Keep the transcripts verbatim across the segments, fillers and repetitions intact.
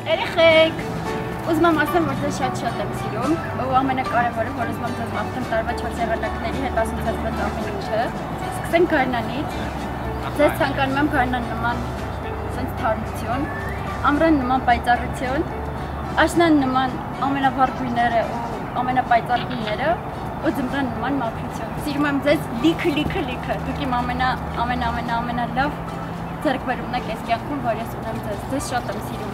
Երեխեք, ուզում եմ ասեմ, որ ձեզ շատ-շատ եմ սիրում ու ամենակարևորը, որ ուզում եմ ձեզ մաղթեմ տարվա չորս եղանակների հետ ասոցացված ամեն ինչը։ Սկսենք Գարնանից, ձեզ ցանկանում եմ Գարնան նման սենց թարմություն, ամռան նման պայծառություն, աշնան նման ամենավառ գույները ու ամենապայծառ գույները ու ձմռան նման մաքրություն։ Սիրում եմ ձեզ լիքը, լիքը, լիքը, դուք իմ ամենա, ամենա, ամենա, ամենա լավ ձեռքբերումն եք այս կյանքում, որ ես ունեմ ձեզ, ձեզ շատ եմ սիրում։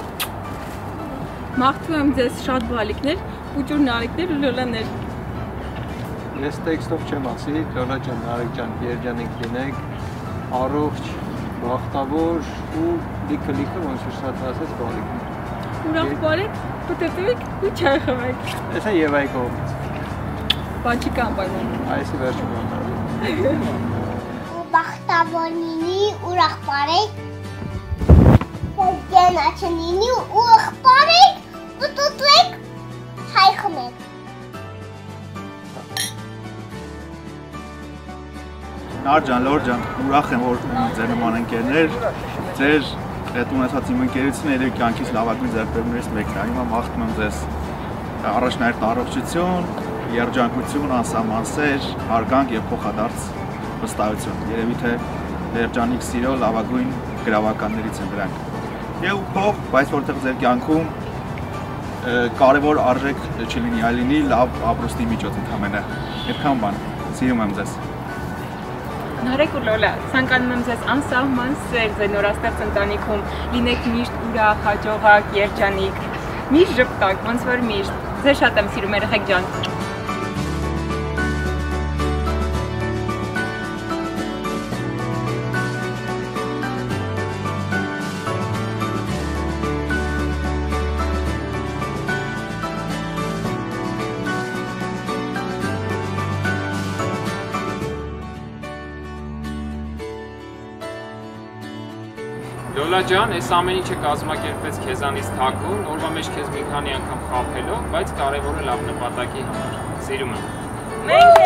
Մաղթում եմ ձեզ շատ բալիկներ, ուջուր նարեկներ ու լոլաներ։ Ես տեքստով չեմ ասի, Լոլա ջան, Նարեկ ջան, երջանիկ լինեք, առողջ, բախտավոր ու լիքը լիքը ոնց որ շատ ասած բալիկներ։ Ուրախ բարեք, ուտեցեք ու չայ խմեք։ Էսա Եվայի կողմից։ Բանջի կամ պայման։ Այսի վերջում անարել։ Բախտավոր լինի, ուրախ բարեք, գենաչը լինի, ուրախ բարեք, ուտուտեք, հայ խմեք։ Նար ջան, Լոր ջան, ուրախ եմ, որ ձեր նման ընկերներ, ձեր այդ ունեցած իմ ընկերությունը երևի կյանքից լավագույն ձեռքբերումներից մեկն է։ Հիմա մաղթում եմ ձեզ առաջնահերթ առողջություն, երջանկություն, անսահման սեր, հարգանք եւ փոխադարձ վստահություն։ Երևի թե երջանիկ սիրո լավագույն գրավականներից են դրանք։ Եվ փող, բայց որտեղ ձեր կյանքում կարևոր արժեք չլինի, այլ լինի լավ ապրուստի միջոց ընդհանրապես։ Այդքան բան։ Սիրում եմ ձեզ։ Նարեկ ու Լոլա, ցանկանում եմ ձեզ անսահման սեր ձեր նորաստեղծ ընտանիքում, լինեք միշտ ուրախ, հաջողակ, երջանիկ, միշտ ժպտակ, ոնց որ միշտ։ Ձեզ շատ եմ սիրում, երեխեք ջան։ Լոլա ջան, այս ամեն ինչը կազմակերպվեց քեզանից թաքուն, օրվա մեջ քեզ մի քանի անգամ խաբելով, բայց կարևորը լավ նպատակի համար։ Սիրում եմ։